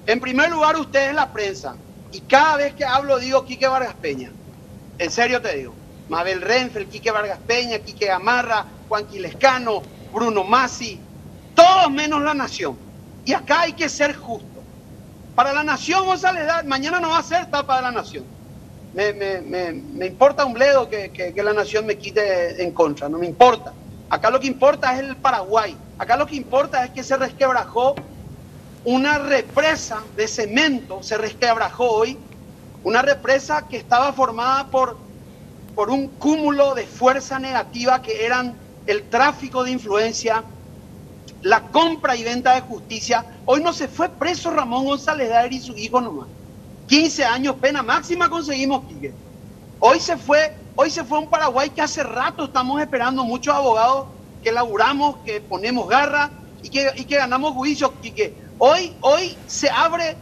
En primer lugar, ustedes la prensa, y cada vez que hablo digo Quique Vargas Peña. En serio te digo. Mabel Renfel, Quique Vargas Peña, Quique Gamarra, Juan Quilescano, Bruno Masi, todos menos La Nación. Y acá hay que ser justo. Para La Nación, González Daer, mañana no va a ser tapa de La Nación. Me importa un bledo que La Nación me quite en contra, no me importa. Acá lo que importa es el Paraguay. Acá lo que importa es que se resquebrajó una represa de cemento, se resquebrajó hoy, una represa que estaba formada por un cúmulo de fuerza negativa que eran el tráfico de influencia, la compra y venta de justicia. Hoy no se fue preso Ramón González Daer y su hijo nomás. 15 años, pena máxima conseguimos, Quique. Hoy se fue a un Paraguay que hace rato estamos esperando muchos abogados que laburamos, que ponemos garra y que ganamos juicios, Quique. Hoy se abre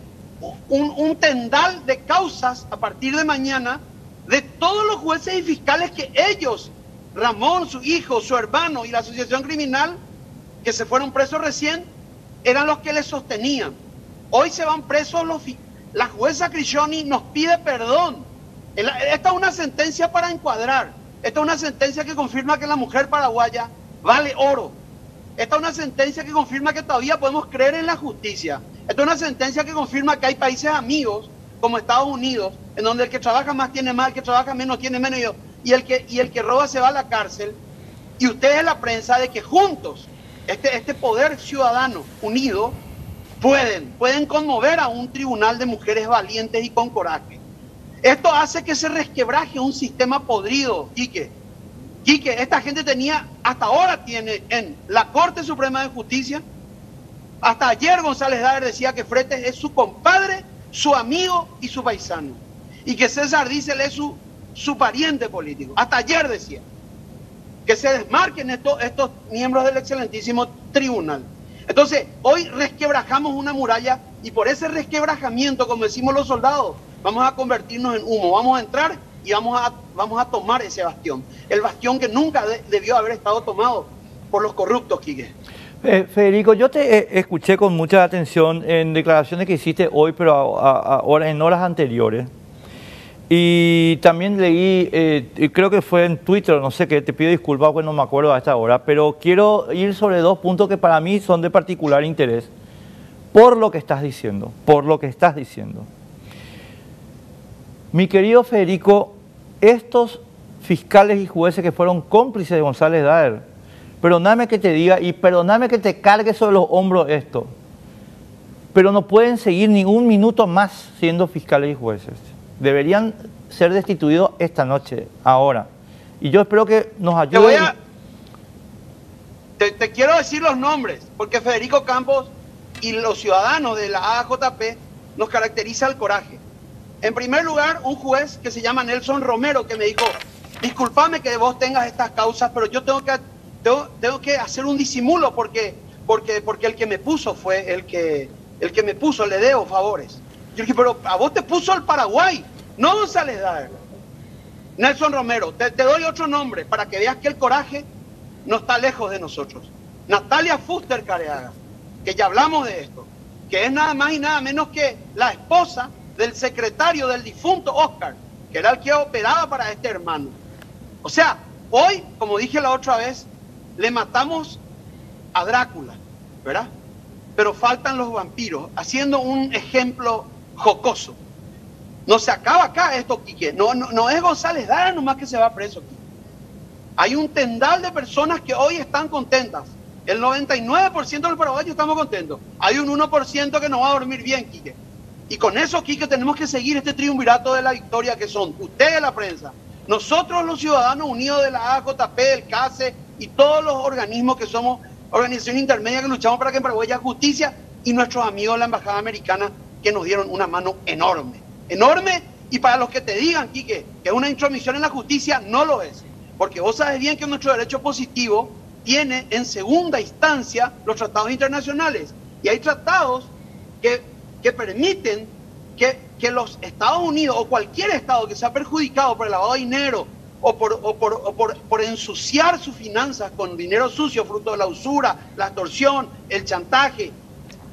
un tendal de causas a partir de mañana de todos los jueces y fiscales que ellos, Ramón, su hijo, su hermano y la asociación criminal que se fueron presos recién, eran los que les sostenían. Hoy se van presos la jueza Cricioni nos pide perdón. Esta es una sentencia para encuadrar. Esta es una sentencia que confirma que la mujer paraguaya vale oro. Esta es una sentencia que confirma que todavía podemos creer en la justicia. Esta es una sentencia que confirma que hay países amigos, como Estados Unidos, en donde el que trabaja más tiene más, el que trabaja menos tiene menos, y el que roba se va a la cárcel. Y ustedes, la prensa, de que juntos, este poder ciudadano unido, pueden conmover a un tribunal de mujeres valientes y con coraje. Esto hace que se resquebraje un sistema podrido, Quique. Esta gente hasta ahora tiene en la Corte Suprema de Justicia, hasta ayer González Daer decía que Fretes es su compadre, su amigo y su paisano, y que César Dízel es su pariente político. Hasta ayer decía que se desmarquen estos miembros del excelentísimo tribunal. Entonces, hoy resquebrajamos una muralla y por ese resquebrajamiento, como decimos los soldados, vamos a convertirnos en humo, vamos a entrar y vamos a tomar ese bastión. El bastión que nunca debió haber estado tomado por los corruptos, Quique. Federico, yo te escuché con mucha atención en declaraciones que hiciste hoy, pero ahora en horas anteriores. Y también leí, creo que fue en Twitter, no sé qué, te pido disculpas porque no me acuerdo a esta hora, pero quiero ir sobre dos puntos que para mí son de particular interés por lo que estás diciendo, Mi querido Federico, estos fiscales y jueces que fueron cómplices de González Daer, perdóname que te diga y perdóname que te cargue sobre los hombros esto, pero no pueden seguir ni un minuto más siendo fiscales y jueces. Deberían ser destituidos esta noche, ahora. Y yo espero que nos ayuden. Te quiero decir los nombres, porque Federico Campos y los ciudadanos de la AJP nos caracteriza el coraje. En primer lugar, un juez que se llama Nelson Romero, que me dijo, discúlpame que vos tengas estas causas, pero yo tengo que hacer un disimulo porque el que me puso fue el que me puso, le debo favores. Yo dije, pero a vos te puso el Paraguay, no González Daer. Nelson Romero, te doy otro nombre para que veas que el coraje no está lejos de nosotros. Natalia Fuster Careaga, que ya hablamos de esto, que es nada más y nada menos que la esposa del secretario del difunto Oscar, que era el que operaba para este hermano. O sea, hoy, como dije la otra vez, le matamos a Drácula, ¿verdad? Pero faltan los vampiros, haciendo un ejemplo jocoso. No se acaba acá esto, Quique. No es González Daer nomás que se va preso, Quique. Hay un tendal de personas que hoy están contentas. El 99% de los paraguayos estamos contentos. Hay un 1% que no va a dormir bien, Quique. Y con eso, Quique, tenemos que seguir este triunvirato de la victoria que son ustedes, la prensa, nosotros los ciudadanos unidos de la AJP, el CASE y todos los organismos que somos organizaciones intermedias que luchamos para que en Paraguay haya justicia, y nuestros amigos de la Embajada Americana que nos dieron una mano enorme. Y para los que te digan, Quique, que es una intromisión en la justicia, no lo es. Porque vos sabes bien que nuestro derecho positivo tiene en segunda instancia los tratados internacionales. Y hay tratados que permiten que los Estados Unidos o cualquier Estado que sea perjudicado por el lavado de dinero o por ensuciar sus finanzas con dinero sucio, fruto de la usura, la extorsión, el chantaje,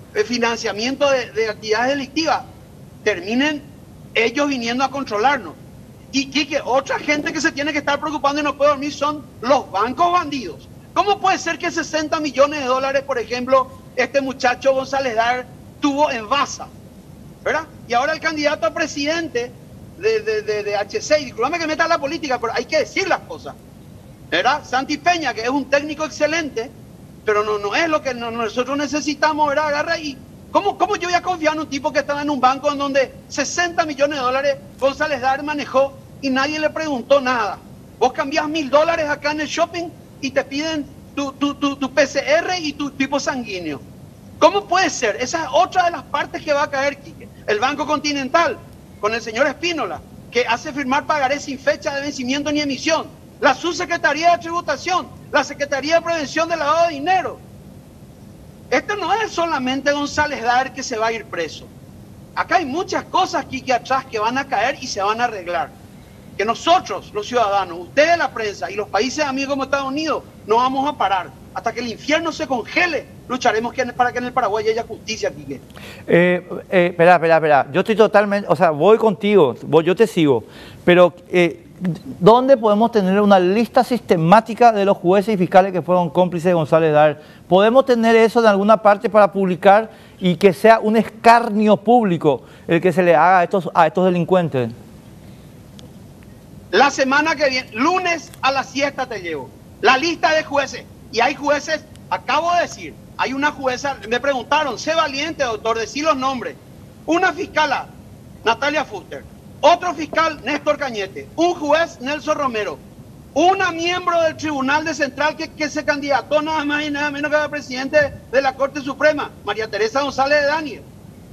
financiamiento de actividades delictivas, terminen ellos viniendo a controlarnos. Y que otra gente que se tiene que estar preocupando y no puede dormir son los bancos bandidos. ¿Cómo puede ser que 60 millones de dólares, por ejemplo, este muchacho González Daer tuvo en Vasa, ¿verdad? Y ahora el candidato a presidente de HC, y discúlpame que meta la política, pero hay que decir las cosas, ¿verdad? Santi Peña, que es un técnico excelente, pero no es lo que nosotros necesitamos, ¿verdad? Agarra y ¿cómo yo voy a confiar en un tipo que estaba en un banco en donde 60 millones de dólares González Daer manejó y nadie le preguntó nada? Vos cambiás $1000 acá en el shopping y te piden tu PCR y tu tipo sanguíneo. ¿Cómo puede ser? Esa es otra de las partes que va a caer, Quique. El Banco Continental, con el señor Espínola, que hace firmar pagarés sin fecha de vencimiento ni emisión. La Subsecretaría de Tributación, la Secretaría de Prevención del Lavado de Dinero. Esto no es solamente González Daer que se va a ir preso. Acá hay muchas cosas, Quique, atrás que van a caer y se van a arreglar. Que nosotros, los ciudadanos, ustedes la prensa y los países amigos como Estados Unidos, no vamos a parar. Hasta que el infierno se congele, lucharemos para que en el Paraguay haya justicia, Quique. Espera. Yo estoy totalmente, o sea, voy contigo, yo te sigo. Pero, ¿dónde podemos tener una lista sistemática de los jueces y fiscales que fueron cómplices de González Daer? ¿Podemos tener eso en alguna parte para publicar y que sea un escarnio público el que se le haga a estos delincuentes? La semana que viene, lunes a la siesta te llevo la lista de jueces. Y hay jueces, acabo de decir, hay una jueza, me preguntaron, sé valiente, doctor, decí los nombres. Una fiscala, Natalia Fuster. Otro fiscal, Néstor Cañete. Un juez, Nelson Romero. Una miembro del Tribunal de Central que se candidató nada más y nada menos que la presidente de la Corte Suprema, María Teresa González de Daniel.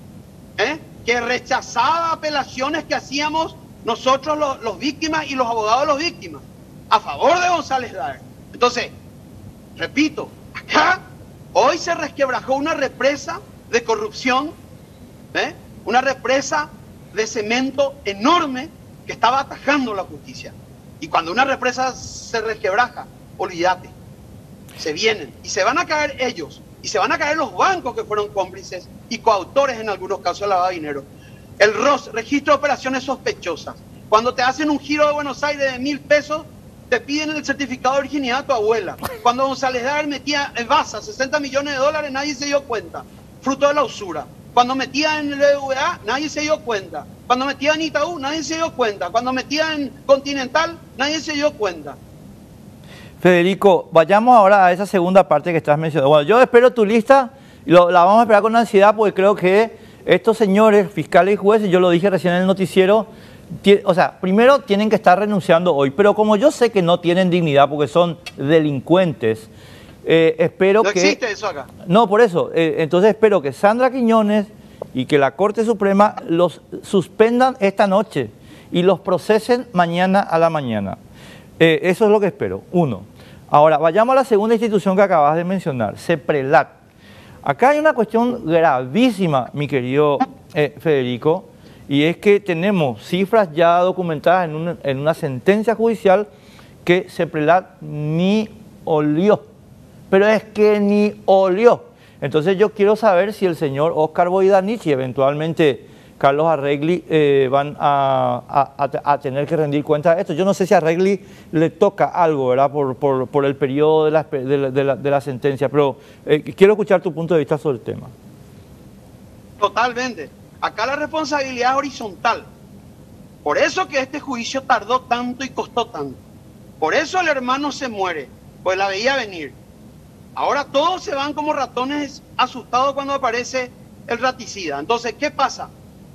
Que rechazaba apelaciones que hacíamos nosotros los víctimas y los abogados de los víctimas a favor de González Daer. Entonces, repito, acá hoy se resquebrajó una represa de corrupción, una represa de cemento enorme que estaba atajando la justicia. Y cuando una represa se resquebraja, olvídate, se vienen y se van a caer ellos y se van a caer los bancos que fueron cómplices y coautores en algunos casos de lavado de dinero. El ROS, Registro de Operaciones Sospechosas. Cuando te hacen un giro de Buenos Aires de 1000 pesos, te piden el certificado de virginidad a tu abuela. Cuando González Daer metía en Vasa 60 millones de dólares, nadie se dio cuenta. Fruto de la usura. Cuando metía en el BBVA, nadie se dio cuenta. Cuando metía en Itaú, nadie se dio cuenta. Cuando metía en Continental, nadie se dio cuenta. Federico, vayamos ahora a esa segunda parte que estás mencionando. Bueno, yo espero tu lista, la vamos a esperar con ansiedad porque creo que estos señores fiscales y jueces, yo lo dije recién en el noticiero, o sea, primero tienen que estar renunciando hoy, pero como yo sé que no tienen dignidad porque son delincuentes, espero que... No existe eso acá. No, por eso. Entonces espero que Sandra Quiñones y que la Corte Suprema los suspendan esta noche y los procesen mañana a la mañana. Eso es lo que espero, uno. Ahora, vayamos a la segunda institución que acabas de mencionar, CEPRELAC. Acá hay una cuestión gravísima, mi querido Federico, y es que tenemos cifras ya documentadas en una sentencia judicial que CEPRELAC ni olió, pero es que ni olió. Entonces yo quiero saber si el señor Oscar Boidanich y eventualmente Carlos Arregui van a tener que rendir cuenta de esto. Yo no sé si a Arregui le toca algo, ¿verdad? Por el periodo de la sentencia, pero quiero escuchar tu punto de vista sobre el tema. Totalmente. Acá la responsabilidad es horizontal. Por eso que este juicio tardó tanto y costó tanto. Por eso el hermano se muere, pues la veía venir. Ahora todos se van como ratones asustados cuando aparece el raticida. Entonces, ¿qué pasa?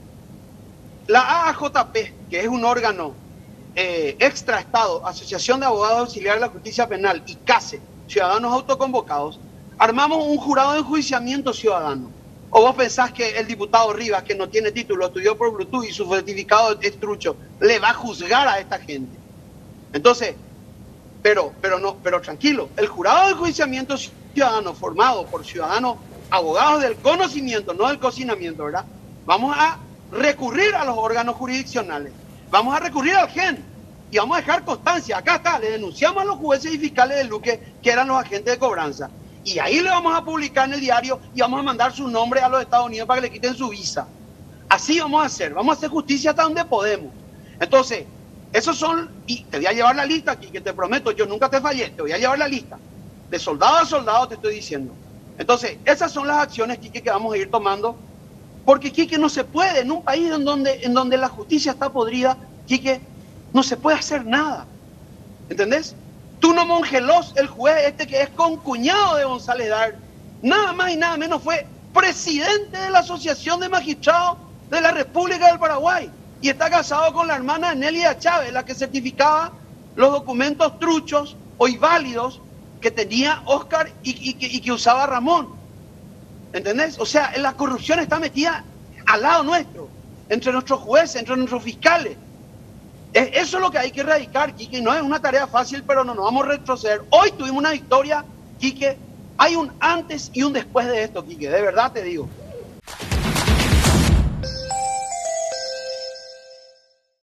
La AAJP, que es un órgano extraestado, Asociación de Abogados Auxiliares de la Justicia Penal, y CASE, Ciudadanos Autoconvocados, armamos un jurado de enjuiciamiento ciudadano. ¿O vos pensás que el diputado Rivas, que no tiene título, estudió por Bluetooth y su certificado es trucho, le va a juzgar a esta gente? Entonces, pero tranquilo, el jurado de enjuiciamiento ciudadano formado por ciudadanos abogados del conocimiento, no del cocinamiento, ¿verdad? Vamos a recurrir a los órganos jurisdiccionales, vamos a recurrir al GEN y vamos a dejar constancia. Acá está, le denunciamos a los jueces y fiscales de Luque que eran los agentes de cobranza Y ahí le vamos a publicar en el diario y vamos a mandar su nombre a los Estados Unidos para que le quiten su visa. Así vamos a hacer justicia hasta donde podemos. Entonces, esos son, y te voy a llevar la lista aquí, que te prometo, yo nunca te fallé, te voy a llevar la lista. De soldado a soldado te estoy diciendo. Entonces, esas son las acciones, Quique, que vamos a ir tomando, porque, Quique, no se puede, en un país en donde la justicia está podrida, Quique, no se puede hacer nada. ¿Entendés? Tuno Mongelos, el juez este que es concuñado de González Daer, nada más y nada menos fue presidente de la Asociación de Magistrados de la República del Paraguay y está casado con la hermana Nelia Chávez, la que certificaba los documentos truchos o inválidos que tenía Oscar y que usaba Ramón. ¿Entendés? O sea, la corrupción está metida al lado nuestro, entre nuestros jueces, entre nuestros fiscales. Eso es lo que hay que erradicar, Quique. No es una tarea fácil, pero no nos vamos a retroceder. Hoy tuvimos una victoria, Quique. Hay un antes y un después de esto, Quique. De verdad te digo.